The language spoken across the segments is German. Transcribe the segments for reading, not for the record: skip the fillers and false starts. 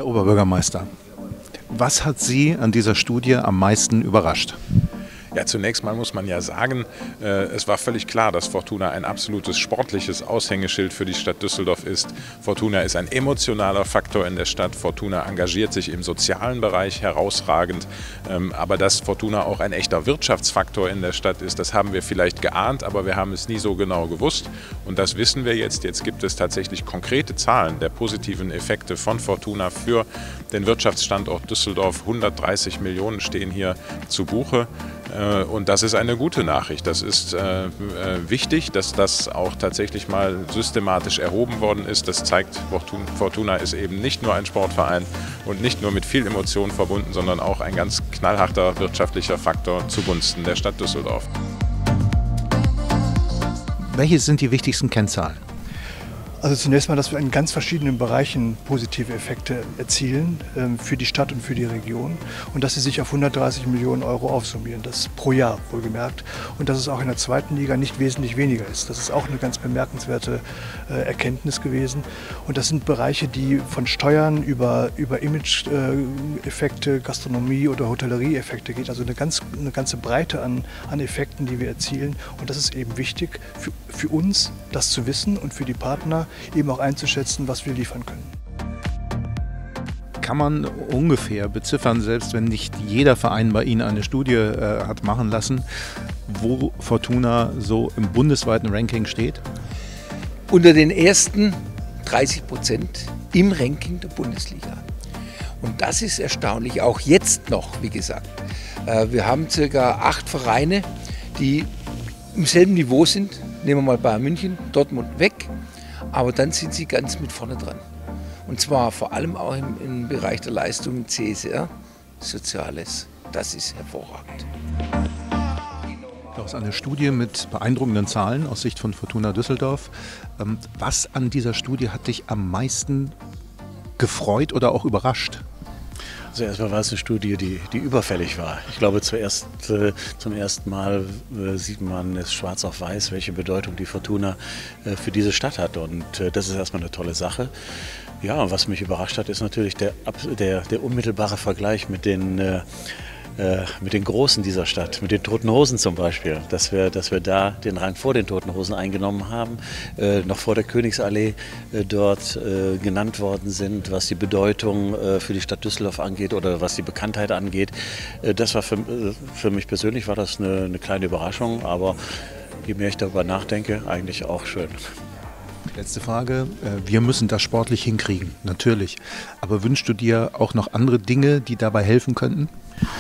Oberbürgermeister, was hat Sie an dieser Studie am meisten überrascht? Ja, zunächst mal muss man ja sagen, es war völlig klar, dass Fortuna ein absolutes sportliches Aushängeschild für die Stadt Düsseldorf ist. Fortuna ist ein emotionaler Faktor in der Stadt. Fortuna engagiert sich im sozialen Bereich herausragend. Aber dass Fortuna auch ein echter Wirtschaftsfaktor in der Stadt ist, das haben wir vielleicht geahnt, aber wir haben es nie so genau gewusst. Und das wissen wir jetzt. Jetzt gibt es tatsächlich konkrete Zahlen der positiven Effekte von Fortuna für den Wirtschaftsstandort Düsseldorf. 130 Millionen stehen hier zu Buche. Und das ist eine gute Nachricht. Das ist wichtig, dass das auch tatsächlich mal systematisch erhoben worden ist. Das zeigt, Fortuna ist eben nicht nur ein Sportverein und nicht nur mit viel Emotion verbunden, sondern auch ein ganz knallharter wirtschaftlicher Faktor zugunsten der Stadt Düsseldorf. Welche sind die wichtigsten Kennzahlen? Also zunächst mal, dass wir in ganz verschiedenen Bereichen positive Effekte erzielen für die Stadt und für die Region und dass sie sich auf 130 Millionen Euro aufsummieren, das pro Jahr wohlgemerkt, und dass es auch in der zweiten Liga nicht wesentlich weniger ist. Das ist auch eine ganz bemerkenswerte Erkenntnis gewesen, und das sind Bereiche, die von Steuern über Image-Effekte, Gastronomie oder Hotellerie-Effekte geht, also eine ganze Breite an Effekten, die wir erzielen, und das ist eben wichtig für uns, das zu wissen, und für die Partner eben auch einzuschätzen, was wir liefern können. Kann man ungefähr beziffern, selbst wenn nicht jeder Verein bei Ihnen eine Studie hat machen lassen, wo Fortuna so im bundesweiten Ranking steht? Unter den ersten 30% im Ranking der Bundesliga. Und das ist erstaunlich, auch jetzt noch, wie gesagt. Wir haben ca. 8 Vereine, die im selben Niveau sind. Nehmen wir mal Bayern München, Dortmund weg. Aber dann sind sie ganz mit vorne dran. Und zwar vor allem auch im Bereich der Leistungen CSR, Soziales. Das ist hervorragend. Das ist eine Studie mit beeindruckenden Zahlen aus Sicht von Fortuna Düsseldorf. Was an dieser Studie hat dich am meisten gefreut oder auch überrascht? Also erstmal war es eine Studie, die überfällig war. Ich glaube, zum ersten Mal sieht man es schwarz auf weiß, welche Bedeutung die Fortuna für diese Stadt hat. Und das ist erstmal eine tolle Sache. Ja, und was mich überrascht hat, ist natürlich der unmittelbare Vergleich mit den Großen dieser Stadt, mit den Toten Hosen zum Beispiel, dass wir da den Rang vor den Toten Hosen eingenommen haben, noch vor der Königsallee dort genannt worden sind, was die Bedeutung für die Stadt Düsseldorf angeht oder was die Bekanntheit angeht. Das war für mich persönlich war das eine kleine Überraschung, aber je mehr ich darüber nachdenke, eigentlich auch schön. Letzte Frage. Wir müssen das sportlich hinkriegen, natürlich. Aber wünschst du dir auch noch andere Dinge, die dabei helfen könnten?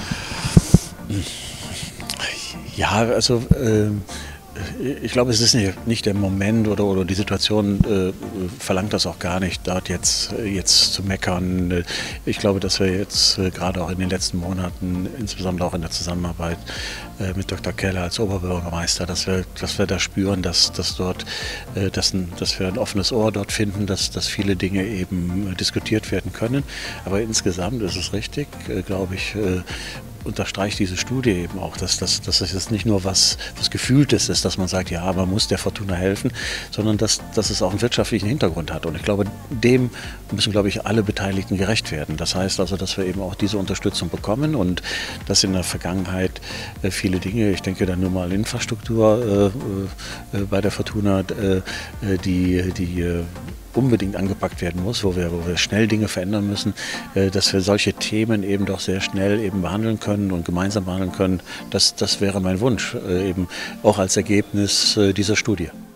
Ja, also ich glaube, es ist nicht der Moment oder die Situation verlangt das auch gar nicht, dort jetzt zu meckern. Ich glaube, dass wir jetzt gerade auch in den letzten Monaten, insbesondere auch in der Zusammenarbeit mit Dr. Keller als Oberbürgermeister, dass wir da spüren, dass wir ein offenes Ohr dort finden, dass viele Dinge eben diskutiert werden können. Aber insgesamt ist es richtig, glaube ich, unterstreicht diese Studie eben auch, dass das jetzt nicht nur was Gefühltes ist, dass man sagt, ja, man muss der Fortuna helfen, sondern dass es auch einen wirtschaftlichen Hintergrund hat. Und ich glaube, dem müssen, glaube ich, alle Beteiligten gerecht werden. Das heißt also, dass wir eben auch diese Unterstützung bekommen und dass in der Vergangenheit viele Dinge, ich denke da nur mal Infrastruktur bei der Fortuna, die unbedingt angepackt werden muss, wo wir schnell Dinge verändern müssen, dass wir solche Themen eben doch sehr schnell eben behandeln können und gemeinsam behandeln können. Das wäre mein Wunsch, eben auch als Ergebnis dieser Studie.